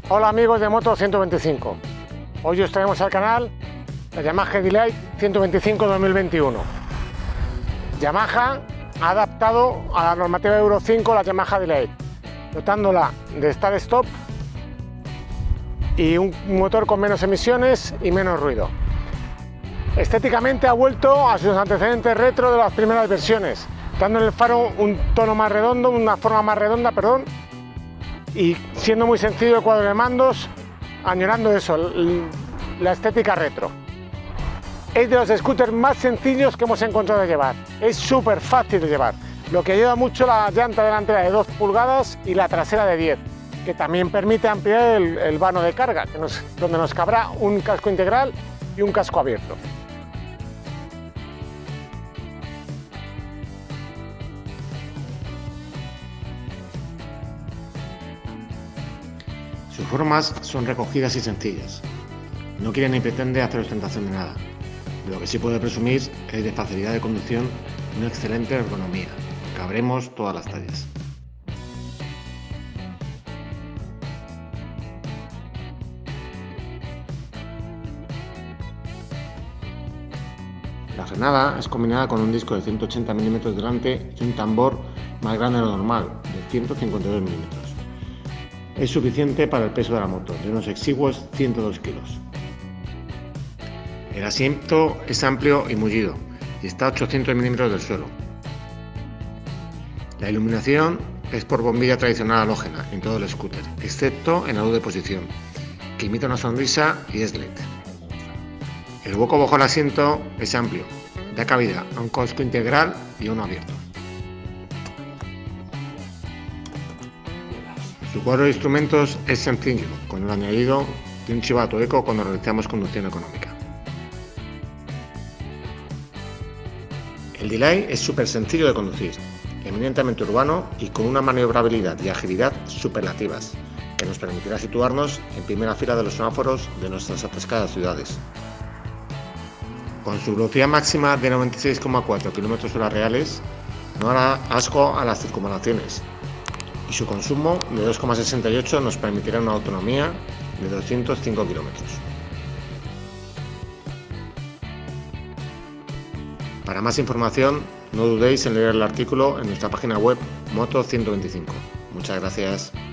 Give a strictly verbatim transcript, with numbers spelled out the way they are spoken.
Hola amigos de Moto ciento veinticinco, hoy os traemos al canal la Yamaha Delight ciento veinticinco dos mil veintiuno. Yamaha ha adaptado a la normativa Euro cinco la Yamaha Delight, dotándola de start-stop y un motor con menos emisiones y menos ruido. Estéticamente ha vuelto a sus antecedentes retro de las primeras versiones, dando en el faro un tono más redondo, una forma más redonda, perdón, y siendo muy sencillo el cuadro de mandos, añorando eso, la estética retro. Es de los scooters más sencillos que hemos encontrado de llevar, es súper fácil de llevar, lo que ayuda mucho la llanta delantera de dos pulgadas y la trasera de diez, que también permite ampliar el, el vano de carga, que nos, donde nos cabrá un casco integral y un casco abierto. Sus formas son recogidas y sencillas. No quiere ni pretende hacer ostentación de nada. De lo que sí puede presumir es de facilidad de conducción y una excelente ergonomía. Cabremos todas las tallas. La frenada es combinada con un disco de ciento ochenta milímetros delante y un tambor más grande de lo normal, de ciento cincuenta y dos milímetros. Es suficiente para el peso de la moto, de unos exiguos ciento dos kilos. El asiento es amplio y mullido y está a ochocientos milímetros del suelo. La iluminación es por bombilla tradicional halógena en todo el scooter, excepto en la luz de posición, que imita una sonrisa y es L E D. El hueco bajo el asiento es amplio, da cabida a un casco integral y a uno abierto. Su cuadro de instrumentos es sencillo, con el añadido de un chivato eco cuando realizamos conducción económica. El Delight es súper sencillo de conducir, eminentemente urbano y con una maniobrabilidad y agilidad superlativas, que nos permitirá situarnos en primera fila de los semáforos de nuestras atascadas ciudades. Con su velocidad máxima de noventa y seis coma cuatro kilómetros hora reales, no hará asco a las circunvalaciones, y su consumo de dos coma sesenta y ocho nos permitirá una autonomía de doscientos cinco kilómetros. Para más información, no dudéis en leer el artículo en nuestra página web Moto ciento veinticinco. Muchas gracias.